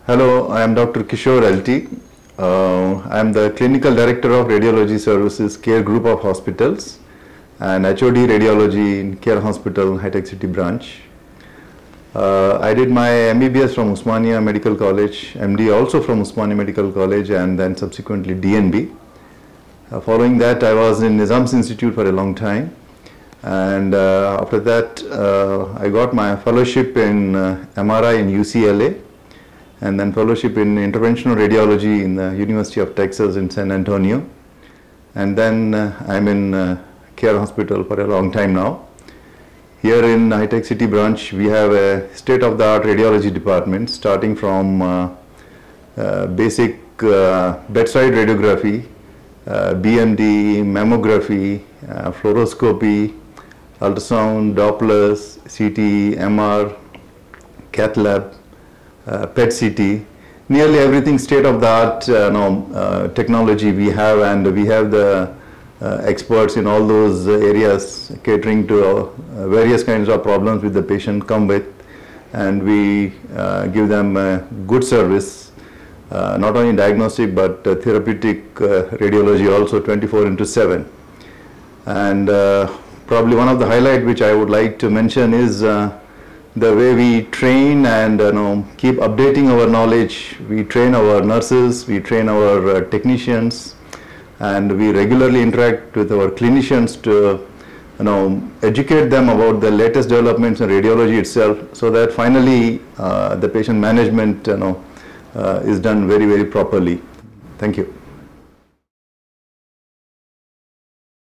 Hello, I am Dr. Kishore LT. I am the Clinical Director of Radiology Services Care Group of Hospitals and HOD Radiology in Care Hospital, High Tech City branch. I did my MBBS from Osmania Medical College, MD also from Osmania Medical College, and then subsequently DNB. Following that, I was in Nizam's Institute for a long time, and after that I got my fellowship in MRI in UCLA, and then fellowship in interventional radiology in the University of Texas in San Antonio, and then I'm in Care Hospital for a long time now. Here in High Tech City branch, we have a state-of-the-art radiology department, starting from basic bedside radiography, BMD, mammography, fluoroscopy, ultrasound, Dopplers, CT, MR, cath lab, PET CT, nearly everything state-of-the-art technology we have, and we have the experts in all those areas catering to various kinds of problems with the patient come with, and we give them good service, not only diagnostic but therapeutic radiology also 24/7. And probably one of the highlights which I would like to mention is the way we train and keep updating our knowledge. We train our nurses, we train our technicians, and we regularly interact with our clinicians to educate them about the latest developments in radiology itself, so that finally the patient management is done very, very properly. Thank you.